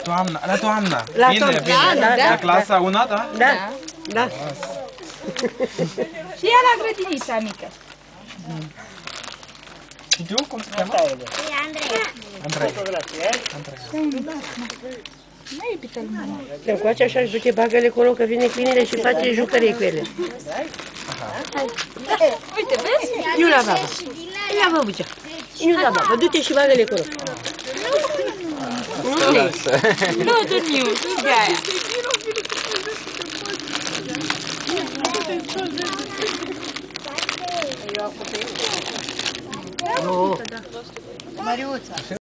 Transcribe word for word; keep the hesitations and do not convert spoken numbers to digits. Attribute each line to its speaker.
Speaker 1: Toamna, la toamna.
Speaker 2: La
Speaker 1: Bine,
Speaker 2: toamnă,
Speaker 1: bine.
Speaker 2: da, da, da.
Speaker 1: La clasa una, da?
Speaker 2: Da, da.
Speaker 3: Și ea la grădinița mică.
Speaker 1: Și tu, cum se cheamă? Andrei.
Speaker 3: Nu e pită lumea.
Speaker 2: De încoace așa își duce bagăle acolo, că vine câinele și face jucării cu ele.
Speaker 3: Uite, vezi?
Speaker 2: Nu la baba. Ia băbuța. Nu la baba. Du-te și bagăle acolo. Nu ne.
Speaker 3: Nu, tu nu, de aia.
Speaker 2: Nu.
Speaker 4: Mariuța.